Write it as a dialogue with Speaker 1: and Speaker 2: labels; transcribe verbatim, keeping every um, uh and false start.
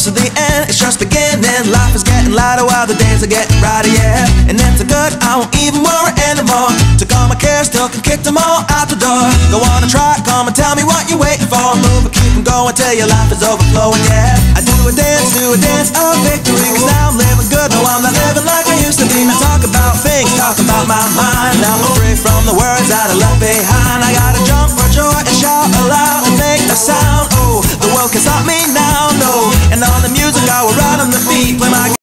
Speaker 1: to the end, it's just beginning. Life is getting lighter while the days are getting brighter, yeah. And it's a good, I won't even worry anymore. Took all my cares, still can kick them all out the door. Go on and try, come and tell me what you're waiting for. Move and keep them going till your life is overflowing, yeah. I do a dance, do a dance of victory, cause now I'm living good, no I'm not living like I used to be. Now talk about things, talk about my mind. Now I'm free from the words that I left behind. I gotta jump for joy and shout aloud and make a sound. Oh, the world can stop me now, no. And on the music I will ride on the beat, play my